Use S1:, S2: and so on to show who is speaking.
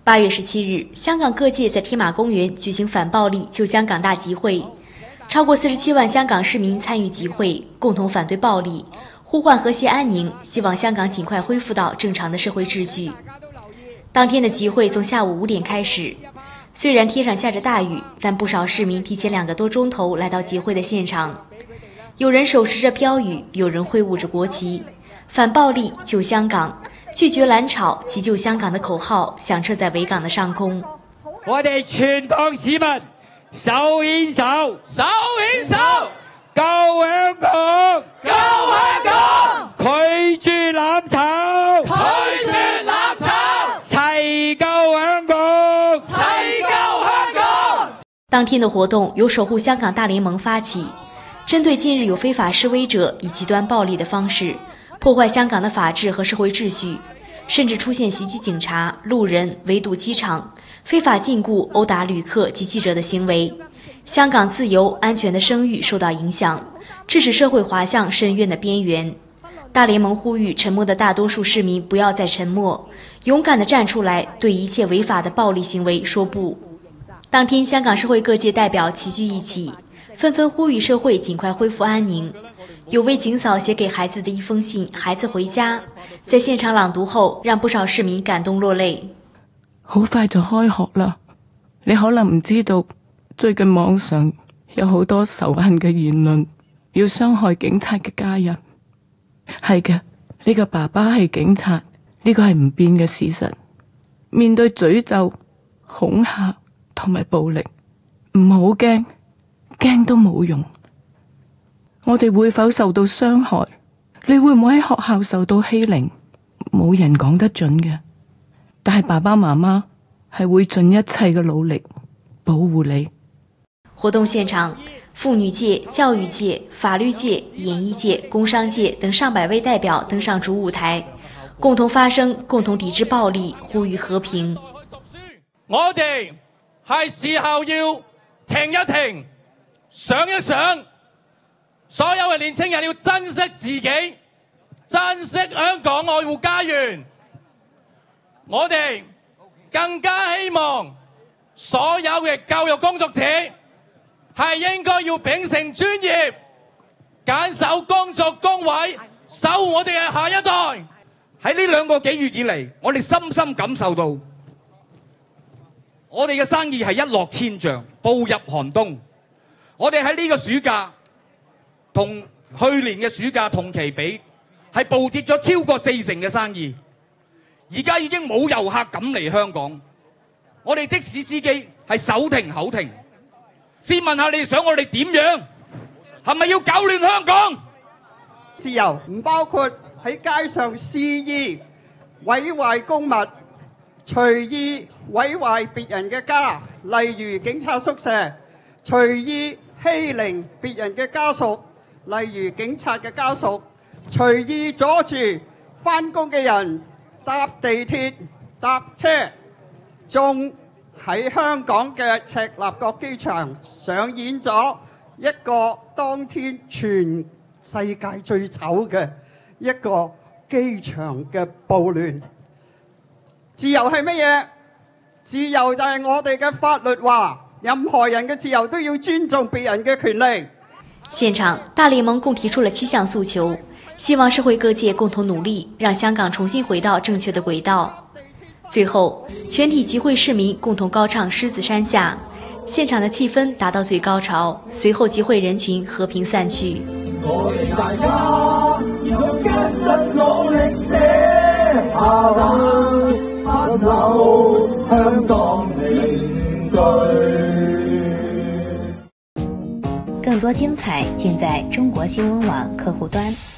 S1: 8月17日，香港各界在天马公园举行反暴力救香港大集会，超过47万香港市民参与集会，共同反对暴力，呼唤和谐安宁，希望香港尽快恢复到正常的社会秩序。当天的集会从下午5点开始，虽然天上下着大雨，但不少市民提前2个多钟头来到集会的现场，有人手持着标语，有人挥舞着国旗，反暴力救香港，拒绝蓝潮，急救香港的口號響徹在維港的上空。
S2: 我哋全港市民手牽手，手牽手，救香港，救香港，拒絕攬炒，拒絕攬炒，齊救香港，齊救香港。
S1: 當天的活動由守護香港大聯盟發起，針對近日有非法示威者以極端暴力的方式破壞香港的法治和社會秩序，甚至出現襲擊警察、路人、圍堵機場、非法禁錮、毆打旅客及記者的行為，香港自由安全的聲譽受到影響，致使社會滑向深淵的邊緣。大聯盟呼籲沉默的大多數市民不要再沉默，勇敢地站出來，對一切違法的暴力行為說不。當天，香港社會各界代表齊聚一起，紛紛呼籲社會盡快恢復安寧。有位警嫂寫給孩子的一封信《孩子回家》，在現場朗讀後，讓不少市民感動落淚。
S3: 好快就開學啦，你可能唔知道，最近網上有好多仇恨嘅言論，要傷害警察嘅家人。係嘅，呢個爸爸係警察，呢個係唔變嘅事實。面對詛咒、恐嚇同埋暴力，唔好驚，驚都冇用。我哋會否受到傷害？你會唔會喺學校受到欺凌？冇人講得準嘅，但係爸爸媽媽係會盡一切嘅努力保護你。
S1: 活動現場，婦女界、教育界、法律界、演藝界、工商界等上百位代表登上主舞台，共同發聲，共同抵制暴力，呼籲和平。
S2: 我哋係時候要停一停，想一想。所有嘅年青人要珍惜自己，珍惜香港，愛護家園。我哋更加希望所有嘅教育工作者係應該要秉承專業，堅守工作崗位，守護我哋嘅下一代。
S4: 喺呢2個幾月以嚟，我哋深深感受到，我哋嘅生意係一落千丈，步入寒冬。我哋喺呢個暑假同去年嘅暑假同期比，係暴跌咗超過40%嘅生意。而家已經冇遊客敢嚟香港，我哋的士司機係手停口停。試問下你哋想我哋點樣？係咪要搞亂香港？
S5: 自由唔包括喺街上肆意毀壞公物，隨意毀壞別人嘅家，例如警察宿舍；隨意欺凌別人嘅家屬，例如警察嘅家屬；隨意阻住返工嘅人搭地鐵、搭車，仲喺香港嘅赤鱲角機場上演咗一個當天全世界最醜嘅一個機場嘅暴亂。自由係乜嘢？自由就係我哋嘅法律話，任何人嘅自由都要尊重別人嘅權利。
S1: 現場，大聯盟共提出了7項訴求，希望社會各界共同努力，讓香港重新回到正確的軌道。最後，全體集會市民共同高唱《獅子山下》，現場的氣氛達到最高潮。隨後，集會人群和平散去。我哋大家要堅實努力寫下不朽香港名句。
S6: 更多精彩盡在中國新聞網客戶端。